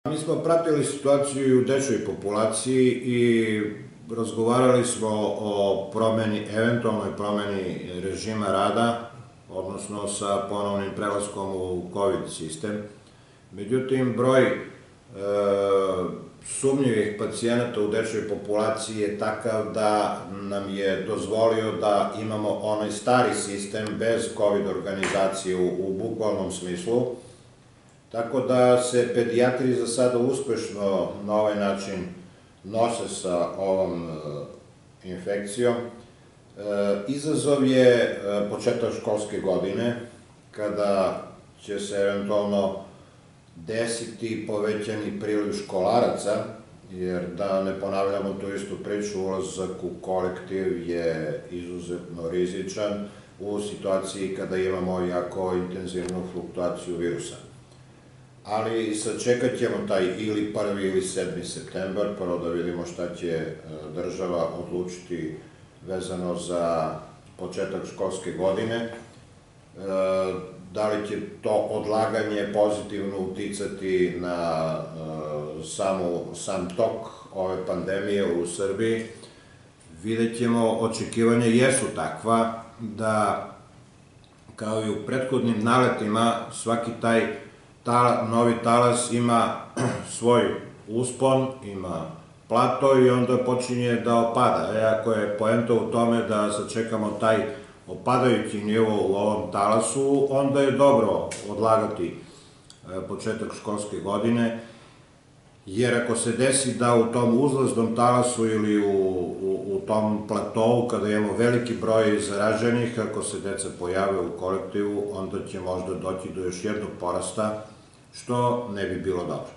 Mi smo pratili situaciju u dečjoj populaciji i razgovarali smo o eventualnoj promeni režima rada, odnosno sa ponovnim prelaskom u COVID sistem. Međutim, broj sumnjivih pacijenata u dečjoj populaciji je takav da nam je dozvolio da imamo onaj stari sistem bez COVID organizacije u bukvalnom smislu. Tako da se pedijatri za sada uspešno na ovaj način nose sa ovom infekcijom. Izazov je početak školske godine, kada će se eventualno desiti povećani priliv školaraca, jer da ne ponavljamo tu istu priču, ulazak u kolektiv je izuzetno rizičan u situaciji kada imamo jako intenzivnu fluktuaciju virusa. Ali sačekat ćemo taj ili 1. ili 7. septembar, prvo da vidimo šta će država odlučiti vezano za početak školske godine. Da li će to odlaganje pozitivno uticati na sam tok ove pandemije u Srbiji, vidjet ćemo. Očekivanja jesu takva da, kao i u prethodnim naletima, svaki taj novi talas ima svoj uspon, ima plato i onda počinje da opada. Ako je poenta u tome da sačekamo taj opadajući nivo u ovom talasu, onda je dobro odlagati početak školske godine, jer ako se desi da u tom uzlaznom talasu ili u tom platovu, kada imamo veliki broj zaraženih, ako se deca pojave u kolektivu, onda će možda doći do još jednog porasta, što ne bi bilo dobro.